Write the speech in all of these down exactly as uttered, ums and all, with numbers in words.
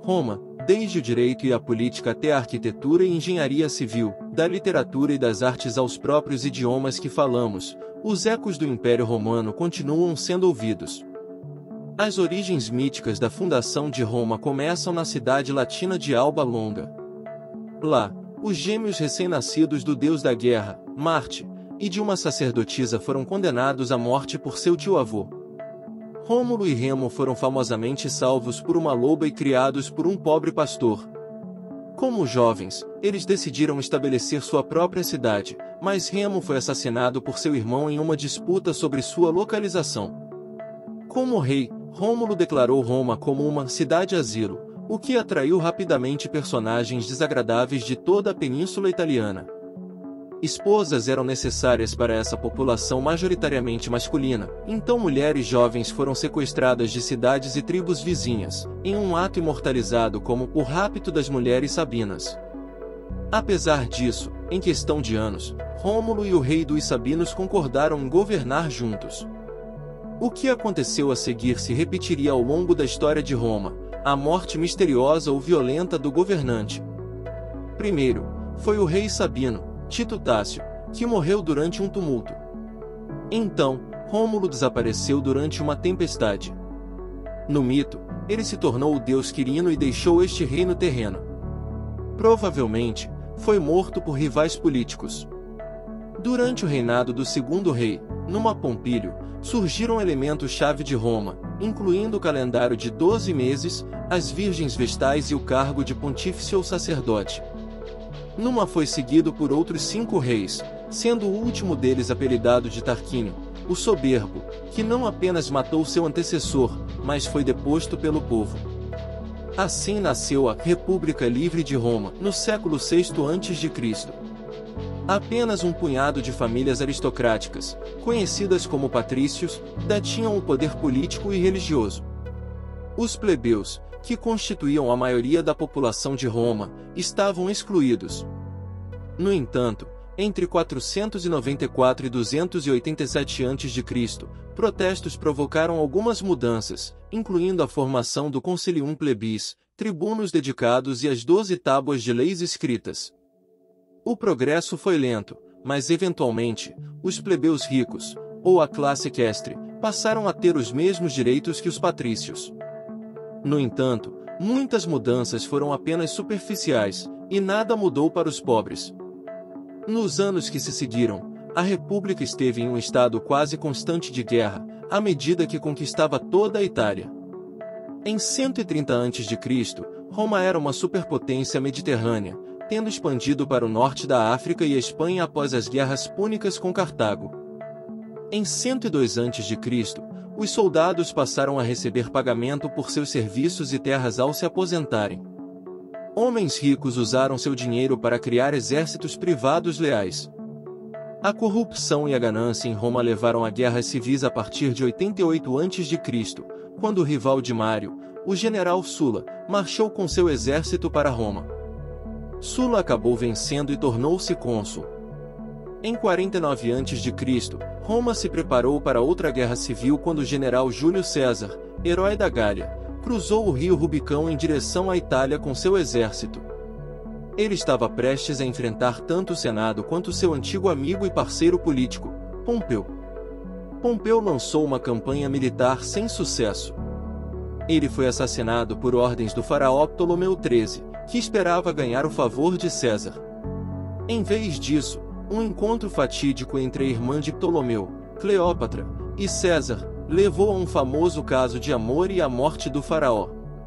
Roma, desde o direito e a política até a arquitetura e engenharia civil, da literatura e das artes aos próprios idiomas que falamos, os ecos do Império Romano continuam sendo ouvidos. As origens míticas da fundação de Roma começam na cidade latina de Alba Longa. Lá, os gêmeos recém-nascidos do deus da guerra, Marte, e de uma sacerdotisa foram condenados à morte por seu tio-avô. Rômulo e Remo foram famosamente salvos por uma loba e criados por um pobre pastor. Como jovens, eles decidiram estabelecer sua própria cidade, mas Remo foi assassinado por seu irmão em uma disputa sobre sua localização. Como rei, Rômulo declarou Roma como uma cidade-asilo, o que atraiu rapidamente personagens desagradáveis de toda a península italiana. Esposas eram necessárias para essa população majoritariamente masculina, então mulheres jovens foram sequestradas de cidades e tribos vizinhas, em um ato imortalizado como o rapto das mulheres sabinas. Apesar disso, em questão de anos, Rômulo e o rei dos sabinos concordaram em governar juntos. O que aconteceu a seguir se repetiria ao longo da história de Roma, a morte misteriosa ou violenta do governante. Primeiro, foi o rei sabino, Tito Tácio, que morreu durante um tumulto. Então, Rômulo desapareceu durante uma tempestade. No mito, ele se tornou o deus Quirino e deixou este reino terreno. Provavelmente, foi morto por rivais políticos. Durante o reinado do segundo rei, Numa Pompílio, surgiram elementos-chave de Roma, incluindo o calendário de doze meses, as virgens vestais e o cargo de pontífice ou sacerdote. Numa foi seguido por outros cinco reis, sendo o último deles apelidado de Tarquínio, o Soberbo, que não apenas matou seu antecessor, mas foi deposto pelo povo. Assim nasceu a República Livre de Roma, no século sexto antes de Cristo. Apenas um punhado de famílias aristocráticas, conhecidas como patrícios, detinham o poder político e religioso. Os plebeus, que constituíam a maioria da população de Roma, estavam excluídos. No entanto, entre quatrocentos e noventa e quatro e duzentos e oitenta e sete antes de Cristo, protestos provocaram algumas mudanças, incluindo a formação do Concilium Plebis, tribunos dedicados e as doze tábuas de leis escritas. O progresso foi lento, mas eventualmente, os plebeus ricos, ou a classe equestre, passaram a ter os mesmos direitos que os patrícios. No entanto, muitas mudanças foram apenas superficiais, e nada mudou para os pobres. Nos anos que se seguiram, a República esteve em um estado quase constante de guerra, à medida que conquistava toda a Itália. Em cento e trinta antes de Cristo, Roma era uma superpotência mediterrânea, tendo expandido para o norte da África e a Espanha após as guerras púnicas com Cartago. Em cento e dois antes de Cristo, os soldados passaram a receber pagamento por seus serviços e terras ao se aposentarem. Homens ricos usaram seu dinheiro para criar exércitos privados leais. A corrupção e a ganância em Roma levaram a guerras civis a partir de oitenta e oito antes de Cristo, quando o rival de Mário, o general Sulla, marchou com seu exército para Roma. Sulla acabou vencendo e tornou-se cônsul. Em quarenta e nove antes de Cristo, Roma se preparou para outra guerra civil quando o general Júlio César, herói da Gália, cruzou o rio Rubicão em direção à Itália com seu exército. Ele estava prestes a enfrentar tanto o Senado quanto seu antigo amigo e parceiro político, Pompeu. Pompeu lançou uma campanha militar sem sucesso. Ele foi assassinado por ordens do faraó Ptolomeu treze, que esperava ganhar o favor de César. Em vez disso, um encontro fatídico entre a irmã de Ptolomeu, Cleópatra, e César, levou a um famoso caso de amor e a morte do faraó.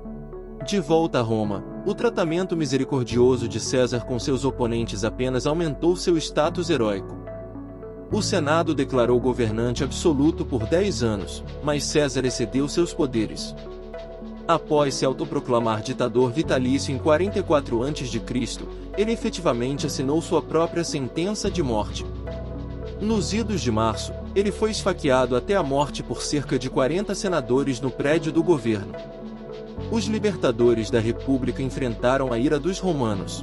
De volta a Roma, o tratamento misericordioso de César com seus oponentes apenas aumentou seu status heróico. O Senado declarou governante absoluto por dez anos, mas César excedeu seus poderes. Após se autoproclamar ditador vitalício em quarenta e quatro antes de Cristo, ele efetivamente assinou sua própria sentença de morte. Nos idos de março, ele foi esfaqueado até a morte por cerca de quarenta senadores no prédio do governo. Os libertadores da República enfrentaram a ira dos romanos.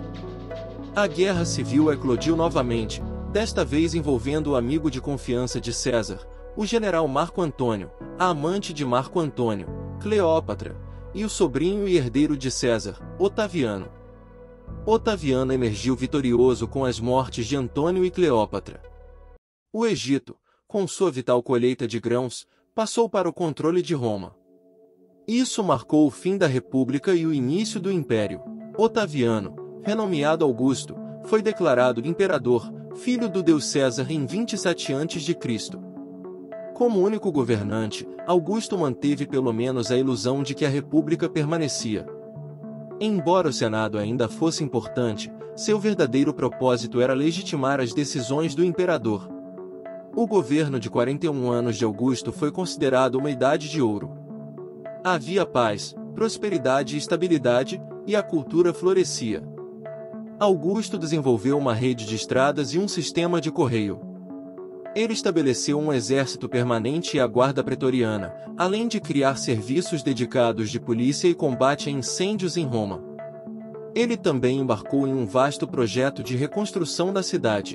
A guerra civil eclodiu novamente, desta vez envolvendo o amigo de confiança de César, o general Marco Antônio, a amante de Marco Antônio, Cleópatra, e o sobrinho e herdeiro de César, Otaviano. Otaviano emergiu vitorioso com as mortes de Antônio e Cleópatra. O Egito, com sua vital colheita de grãos, passou para o controle de Roma. Isso marcou o fim da República e o início do Império. Otaviano, renomeado Augusto, foi declarado imperador, filho do deus César em vinte e sete antes de Cristo. Como único governante, Augusto manteve pelo menos a ilusão de que a República permanecia. Embora o Senado ainda fosse importante, seu verdadeiro propósito era legitimar as decisões do imperador. O governo de quarenta e um anos de Augusto foi considerado uma idade de ouro. Havia paz, prosperidade e estabilidade, e a cultura florescia. Augusto desenvolveu uma rede de estradas e um sistema de correio. Ele estabeleceu um exército permanente e a guarda pretoriana, além de criar serviços dedicados de polícia e combate a incêndios em Roma. Ele também embarcou em um vasto projeto de reconstrução da cidade.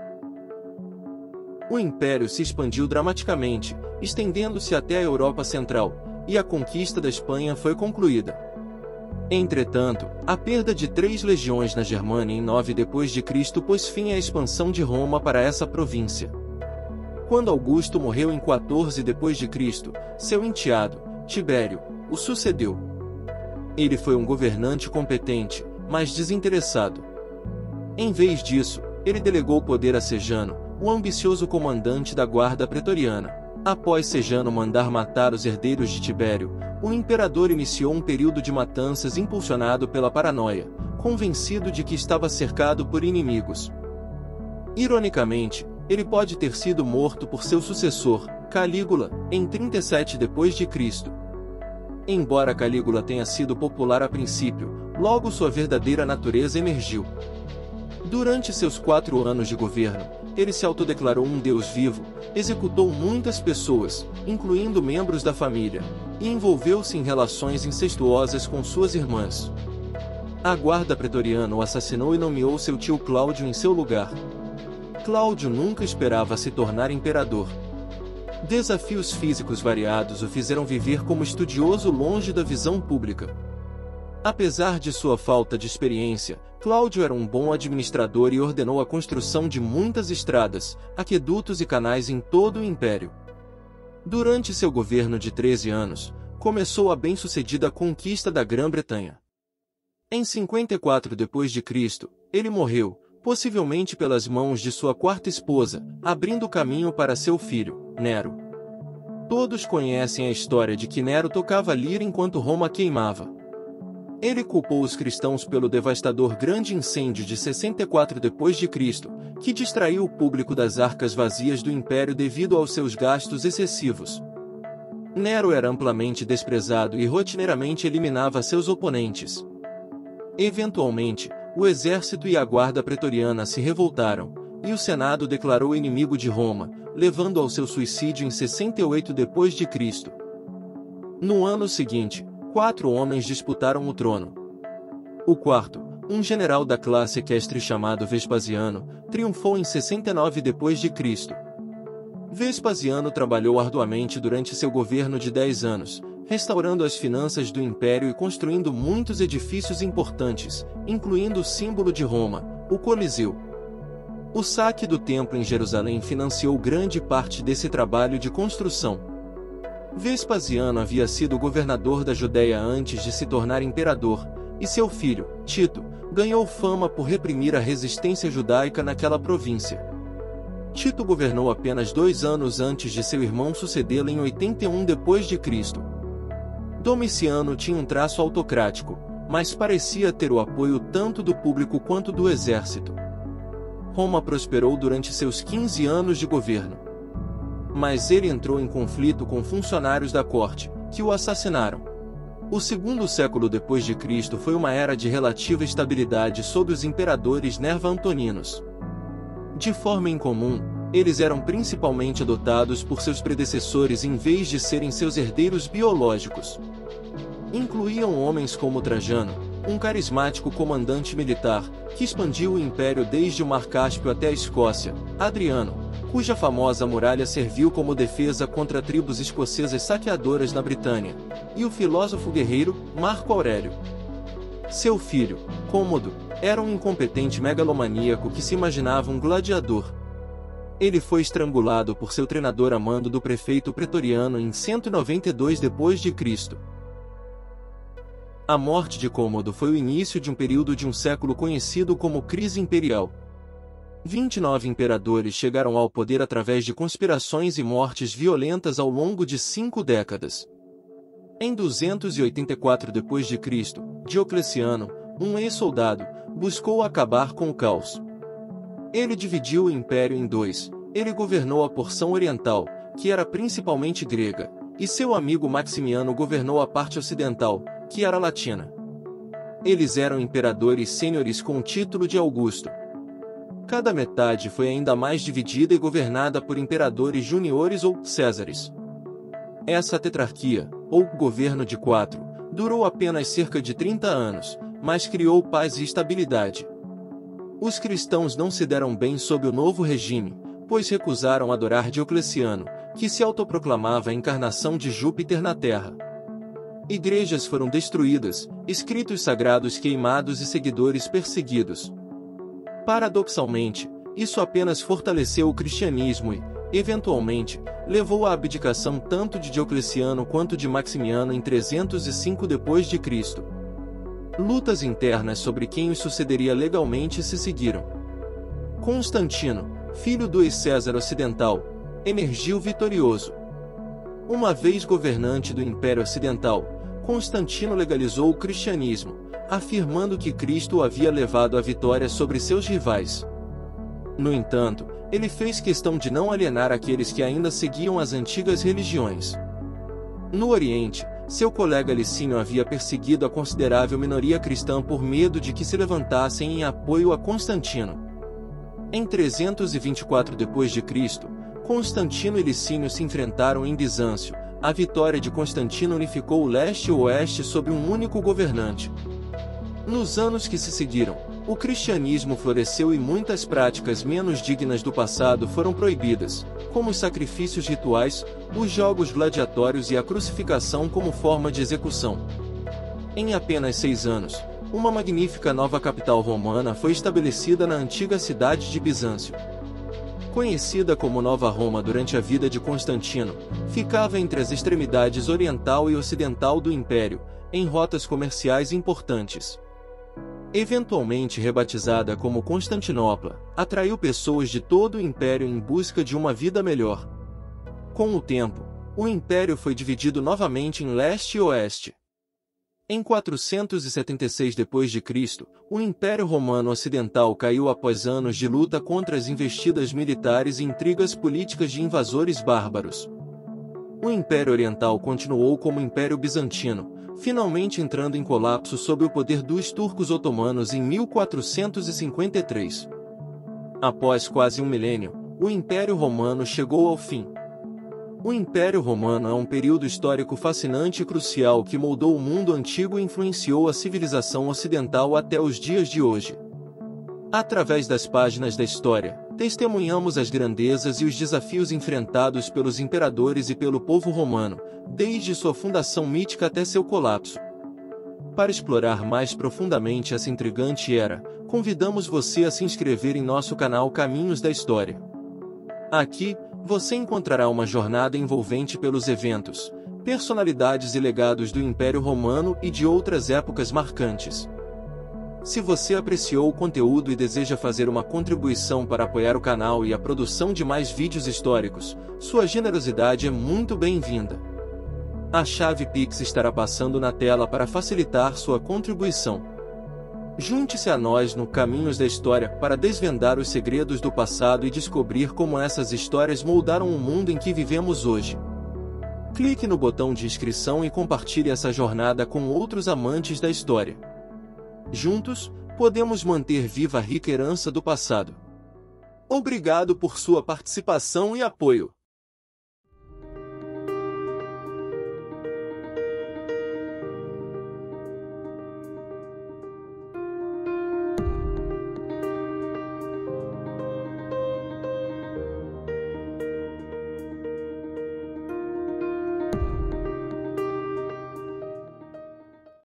O império se expandiu dramaticamente, estendendo-se até a Europa Central, e a conquista da Espanha foi concluída. Entretanto, a perda de três legiões na Germânia em nove depois de Cristo pôs fim à expansão de Roma para essa província. Quando Augusto morreu em quatorze depois de Cristo, seu enteado, Tibério, o sucedeu. Ele foi um governante competente, mas desinteressado. Em vez disso, ele delegou o poder a Sejano, o ambicioso comandante da guarda pretoriana. Após Sejano mandar matar os herdeiros de Tibério, o imperador iniciou um período de matanças impulsionado pela paranoia, convencido de que estava cercado por inimigos. Ironicamente, ele pode ter sido morto por seu sucessor, Calígula, em trinta e sete depois de Cristo. Embora Calígula tenha sido popular a princípio, logo sua verdadeira natureza emergiu. Durante seus quatro anos de governo, ele se autodeclarou um deus vivo, executou muitas pessoas, incluindo membros da família, e envolveu-se em relações incestuosas com suas irmãs. A guarda pretoriana o assassinou e nomeou seu tio Cláudio em seu lugar. Cláudio nunca esperava se tornar imperador. Desafios físicos variados o fizeram viver como estudioso longe da visão pública. Apesar de sua falta de experiência, Cláudio era um bom administrador e ordenou a construção de muitas estradas, aquedutos e canais em todo o império. Durante seu governo de treze anos, começou a bem-sucedida conquista da Grã-Bretanha. Em cinquenta e quatro depois de Cristo, ele morreu, possivelmente pelas mãos de sua quarta esposa, abrindo caminho para seu filho, Nero. Todos conhecem a história de que Nero tocava lira enquanto Roma queimava. Ele culpou os cristãos pelo devastador grande incêndio de sessenta e quatro depois de Cristo, que distraiu o público das arcas vazias do império devido aos seus gastos excessivos. Nero era amplamente desprezado e rotineiramente eliminava seus oponentes. Eventualmente, o exército e a guarda pretoriana se revoltaram, e o Senado declarou inimigo de Roma, levando ao seu suicídio em sessenta e oito depois de Cristo. No ano seguinte, quatro homens disputaram o trono. O quarto, um general da classe equestre chamado Vespasiano, triunfou em sessenta e nove depois de Cristo. Vespasiano trabalhou arduamente durante seu governo de dez anos, restaurando as finanças do império e construindo muitos edifícios importantes, incluindo o símbolo de Roma, o Coliseu. O saque do templo em Jerusalém financiou grande parte desse trabalho de construção. Vespasiano havia sido governador da Judéia antes de se tornar imperador, e seu filho, Tito, ganhou fama por reprimir a resistência judaica naquela província. Tito governou apenas dois anos antes de seu irmão sucedê-lo em oitenta e um depois de Cristo. Domiciano tinha um traço autocrático, mas parecia ter o apoio tanto do público quanto do exército. Roma prosperou durante seus quinze anos de governo. Mas ele entrou em conflito com funcionários da corte, que o assassinaram. O segundo século depois de Cristo foi uma era de relativa estabilidade sob os imperadores nerva-antoninos. De forma incomum, eles eram principalmente adotados por seus predecessores em vez de serem seus herdeiros biológicos. Incluíam homens como Trajano, um carismático comandante militar, que expandiu o império desde o Mar Cáspio até a Escócia, Adriano, cuja famosa muralha serviu como defesa contra tribos escocesas saqueadoras na Britânia, e o filósofo guerreiro, Marco Aurélio. Seu filho, Cômodo, era um incompetente megalomaníaco que se imaginava um gladiador. Ele foi estrangulado por seu treinador a mando do prefeito pretoriano em cento e noventa e dois depois de Cristo. A morte de Cômodo foi o início de um período de um século conhecido como Crise Imperial. vinte e nove imperadores chegaram ao poder através de conspirações e mortes violentas ao longo de cinco décadas. Em duzentos e oitenta e quatro depois de Cristo, Diocleciano, um ex-soldado, buscou acabar com o caos. Ele dividiu o império em dois. Ele governou a porção oriental, que era principalmente grega, e seu amigo Maximiano governou a parte ocidental, que era latina. Eles eram imperadores sêniores com o título de Augusto. Cada metade foi ainda mais dividida e governada por imperadores juniores ou césares. Essa tetrarquia, ou governo de quatro, durou apenas cerca de trinta anos, mas criou paz e estabilidade. Os cristãos não se deram bem sob o novo regime, pois recusaram adorar Diocleciano, que se autoproclamava a encarnação de Júpiter na Terra. Igrejas foram destruídas, escritos sagrados queimados e seguidores perseguidos. Paradoxalmente, isso apenas fortaleceu o cristianismo e, eventualmente, levou à abdicação tanto de Diocleciano quanto de Maximiano em trezentos e cinco depois de Cristo. Lutas internas sobre quem os sucederia legalmente se seguiram. Constantino, filho do ex-César ocidental, emergiu vitorioso. Uma vez governante do Império Ocidental, Constantino legalizou o cristianismo, afirmando que Cristo o havia levado à vitória sobre seus rivais. No entanto, ele fez questão de não alienar aqueles que ainda seguiam as antigas religiões. No Oriente, seu colega Licínio havia perseguido a considerável minoria cristã por medo de que se levantassem em apoio a Constantino. Em trezentos e vinte e quatro depois de Cristo, Constantino e Licínio se enfrentaram em Bizâncio. A vitória de Constantino unificou o leste e o oeste sob um único governante. Nos anos que se seguiram, o cristianismo floresceu e muitas práticas menos dignas do passado foram proibidas, como os sacrifícios rituais, os jogos gladiatórios e a crucificação como forma de execução. Em apenas seis anos, uma magnífica nova capital romana foi estabelecida na antiga cidade de Bizâncio. Conhecida como Nova Roma durante a vida de Constantino, ficava entre as extremidades oriental e ocidental do império, em rotas comerciais importantes. Eventualmente rebatizada como Constantinopla, atraiu pessoas de todo o império em busca de uma vida melhor. Com o tempo, o império foi dividido novamente em leste e oeste. Em quatrocentos e setenta e seis depois de Cristo, o Império Romano Ocidental caiu após anos de luta contra as investidas militares e intrigas políticas de invasores bárbaros. O Império Oriental continuou como Império Bizantino, finalmente entrando em colapso sob o poder dos turcos otomanos em mil quatrocentos e cinquenta e três. Após quase um milênio, o Império Romano chegou ao fim. O Império Romano é um período histórico fascinante e crucial que moldou o mundo antigo e influenciou a civilização ocidental até os dias de hoje. Através das páginas da história, testemunhamos as grandezas e os desafios enfrentados pelos imperadores e pelo povo romano, desde sua fundação mítica até seu colapso. Para explorar mais profundamente essa intrigante era, convidamos você a se inscrever em nosso canal Caminhos da História. Aqui, você encontrará uma jornada envolvente pelos eventos, personalidades e legados do Império Romano e de outras épocas marcantes. Se você apreciou o conteúdo e deseja fazer uma contribuição para apoiar o canal e a produção de mais vídeos históricos, sua generosidade é muito bem-vinda. A chave Pix estará passando na tela para facilitar sua contribuição. Junte-se a nós no Caminhos da História para desvendar os segredos do passado e descobrir como essas histórias moldaram o mundo em que vivemos hoje. Clique no botão de inscrição e compartilhe essa jornada com outros amantes da história. Juntos, podemos manter viva a rica herança do passado. Obrigado por sua participação e apoio.